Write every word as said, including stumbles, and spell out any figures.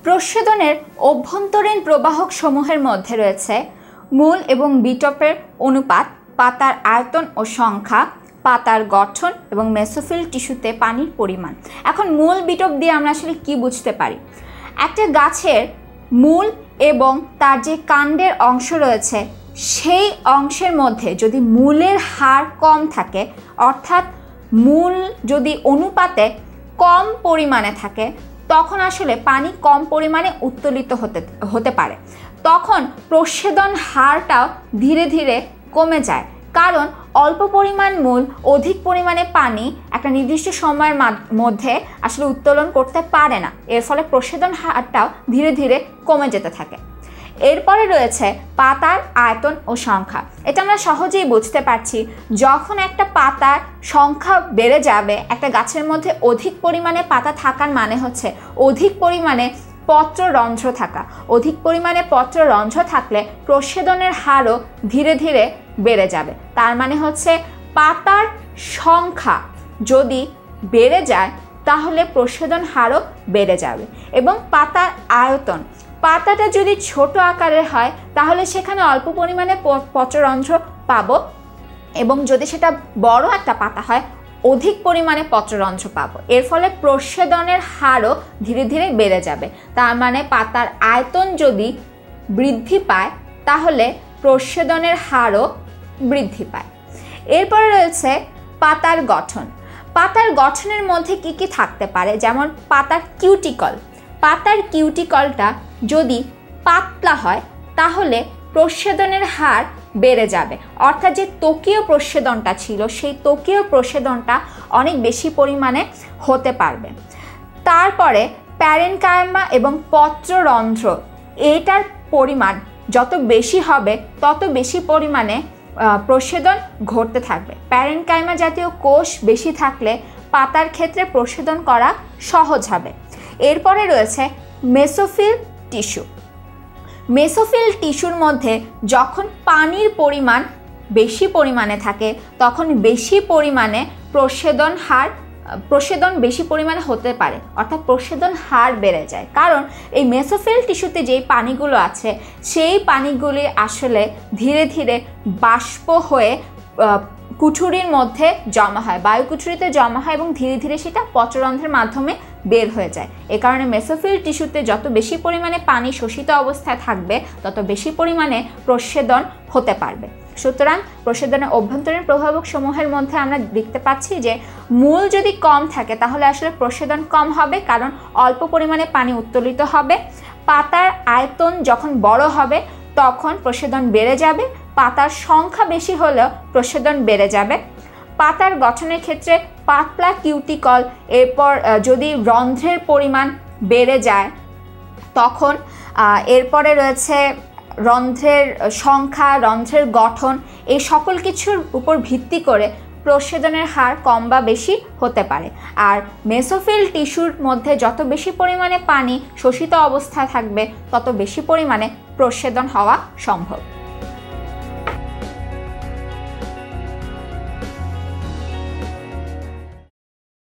প্রস্বেদনের অভ্যন্তরীণ প্রবাহক সমূহের মধ্যে রয়েছে মূল এবং বিটপের অনুপাত, পাতার আয়তন ও সংখ্যা, পাতার গঠন এবং মেসোফিল টিস্যুতে পানির পরিমাণ। এখন মূল বিটপ দিয়ে আমরা আসলে কি বুঝতে পারি? একটা গাছের মূল এবং তার যে কাণ্ডের অংশ রয়েছে সেই অংশের মধ্যে যদি মূলের হার কম থাকে, অর্থাৎ মূল যদি অনুপাতে কম পরিমাণে থাকে, তখন আসলে পানি কম পরিমাণে উত্তোলিত হতে হতে পারে। তখন প্রস্বেদন হারটাও ধীরে ধীরে কমে যায়, কারণ অল্প পরিমাণ মূল অধিক পরিমাণে পানি একটা নির্দিষ্ট সময়ের মধ্যে আসলে উত্তোলন করতে পারে না। এর ফলে প্রস্বেদন হারটাও ধীরে ধীরে কমে যেতে থাকে। এরপরে রয়েছে পাতার আয়তন ও সংখ্যা। এটা আমরা সহজেই বুঝতে পারছি, যখন একটা পাতার সংখ্যা বেড়ে যাবে, একটা গাছের মধ্যে অধিক পরিমাণে পাতা থাকার মানে হচ্ছে অধিক পরিমাণে পত্ররন্ধ্র থাকা। অধিক পরিমাণে পত্ররন্ধ্র থাকলে প্রস্বেদনের হারও ধীরে ধীরে বেড়ে যাবে। তার মানে হচ্ছে পাতার সংখ্যা যদি বেড়ে যায় তাহলে প্রস্বেদন হারও বেড়ে যাবে। এবং পাতার আয়তন, পাতাটা যদি ছোট আকারের হয় তাহলে সেখানে অল্প পরিমাণে পত্ররন্ধ্র পাবো, এবং যদি সেটা বড় একটা পাতা হয় অধিক পরিমাণে পত্ররন্ধ্র পাবো। এর ফলে প্রস্বেদনের হারও ধীরে ধীরে বেড়ে যাবে। তার মানে পাতার আয়তন যদি বৃদ্ধি পায় তাহলে প্রস্বেদনের হারও বৃদ্ধি পায়। এরপরে রয়েছে পাতার গঠন। পাতার গঠনের মধ্যে কি কি থাকতে পারে? যেমন পাতার কিউটিকল। পাতার কিউটিকলটা যদি পাতলা হয় তাহলে প্রস্বেদনের হার বেড়ে যাবে, অর্থাৎ যে ত্বকীয় প্রস্বেদনটা ছিল সেই ত্বকীয় প্রস্বেদনটা অনেক বেশি পরিমাণে হতে পারবে। তারপরে প্যারেনকাইমা এবং পত্ররন্ধ্র, এটার পরিমাণ যত বেশি হবে তত বেশি পরিমাণে প্রস্বেদন ঘটতে থাকবে। প্যারেনকাইমা জাতীয় কোষ বেশি থাকলে পাতার ক্ষেত্রে প্রস্বেদন করা সহজ হবে। এরপরে রয়েছে মেসোফিল টিস্যু। মেসোফিল টিস্যুর মধ্যে যখন পানির পরিমাণ বেশি পরিমাণে থাকে তখন বেশি পরিমাণে প্রস্বেদন হার প্রস্বেদন বেশি পরিমাণে হতে পারে, অর্থাৎ প্রস্বেদন হার বেড়ে যায়। কারণ এই মেসোফিল টিস্যুতে যেই পানিগুলো আছে সেই পানিগুলি আসলে ধীরে ধীরে বাষ্প হয়ে কুঠুরির মধ্যে জমা হয়, বায়ুকুঠুরিতে জমা হয় এবং ধীরে ধীরে সেটা পত্ররন্ধ্রের মাধ্যমে বের হয়ে যায়। এ কারণে মেসোফিল টিস্যুতে যত বেশি পরিমাণে পানি শোষিত অবস্থায় থাকবে তত বেশি পরিমাণে প্রস্বেদন হতে পারবে। সুতরাং প্রস্বেদনের অভ্যন্তরীণ প্রভাবক সমূহের মধ্যে আমরা দেখতে পাচ্ছি যে মূল যদি কম থাকে তাহলে আসলে প্রস্বেদন কম হবে, কারণ অল্প পরিমাণে পানি উত্তোলিত হবে। পাতার আয়তন যখন বড় হবে তখন প্রস্বেদন বেড়ে যাবে। পাতার সংখ্যা বেশি হলেও প্রস্বেদন বেড়ে যাবে। পাতার গঠনের ক্ষেত্রে পাতলা কিউটিকল, এরপর যদি রন্ধ্রের পরিমাণ বেড়ে যায় তখন এরপরে রয়েছে রন্ধ্রের সংখ্যা, রন্ধ্রের গঠন, এই সকল কিছুর উপর ভিত্তি করে প্রস্বেদনের হার কম বা বেশি হতে পারে। আর মেসোফিল টিস্যুর মধ্যে যত বেশি পরিমাণে পানি শোষিত অবস্থায় থাকবে তত বেশি পরিমাণে প্রস্বেদন হওয়া সম্ভব।